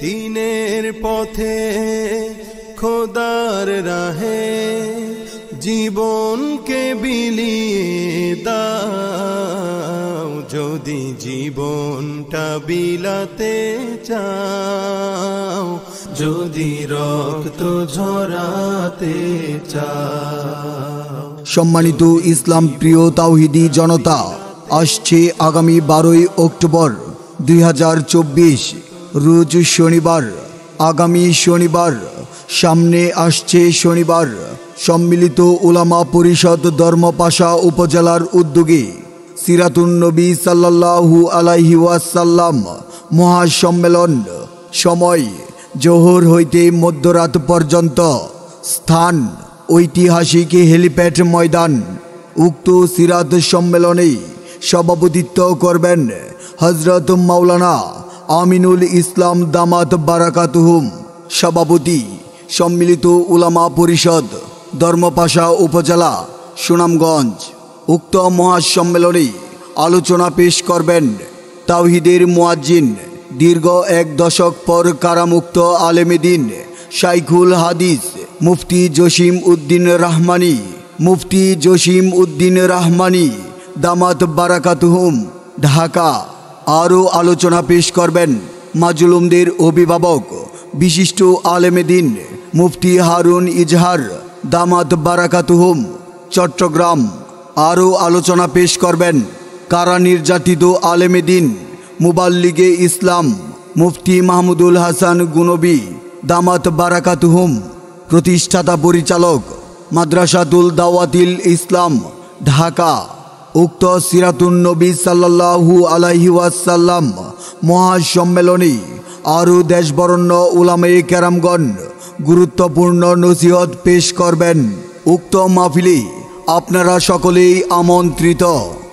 দিনের পথে খোদার রাহে জীবনকে বিলিয়ে দাও। যদি জীবনটা বিলাতে চাও, যদি রক্ত ঝরাতে চাও। সম্মানিত ইসলাম প্রিয় তাওহিদি জনতা, আসছে আগামী 12ই অক্টোবর 2024 রোজ শনিবার। আগামী শনিবার, সামনে আসছে শনিবার, সম্মিলিত উলামা পরিষদ ধর্মপাশা উপজেলার উদ্যোগে সিরাতুন নবী সাল্লাল্লাহু আলাইহি ওয়াসাল্লাম মহাসম্মেলন। সময় জোহর হইতে মধ্যরাত পর্যন্ত। স্থান ঐতিহাসিক হেলিপ্যাড ময়দান। উক্ত সিরাত সম্মেলনে সভাপতিত্ব করবেন হযরত মাওলানা আমিনুল ইসলাম দামাত বারাকাতুহুম, সভাপতি সম্মিলিত উলামা পরিষদ ধর্মপাশা উপজেলা সুনামগঞ্জ। উক্ত মহাসম্মেলনে আলোচনা পেশ করবেন তাওহীদের মুয়াজ্জিন, দীর্ঘ 1 দশক পর কারামুক্ত আলেমে দ্বীন শাইখুল হাদিস মুফতি জসিম উদ্দিন রাহমানী। মুফতি জসিম উদ্দিন রাহমানী দামাত বারাকাতুহুম, ঢাকা। আরও আলোচনা পেশ করবেন মাজলুমদের অভিভাবক বিশিষ্ট আলেমে দ্বীন মুফতি হারুন ইজহার দামাত বারাকাতুহুম, চট্টগ্রাম। আরও আলোচনা পেশ করবেন কারা নির্যাতিত আলেমে দ্বীন মুবাল্লিগে ইসলাম মুফতি মাহমুদুল হাসান গুনবী দামাত বারাকাতুহুম, প্রতিষ্ঠাতা পরিচালক মাদ্রাসাতুল দাওয়াতিল ইসলাম, ঢাকা। উক্ত সিরাতুন নবী সাল্লাল্লাহু আলাইহি ওয়াসাল্লাম মহাসম্মেলনে আরও দেশবরণ্য উলামায়ে কেরামগণ গুরুত্বপূর্ণ নসিহত পেশ করবেন। উক্ত মাহফিলে আপনারা সকলেই আমন্ত্রিত।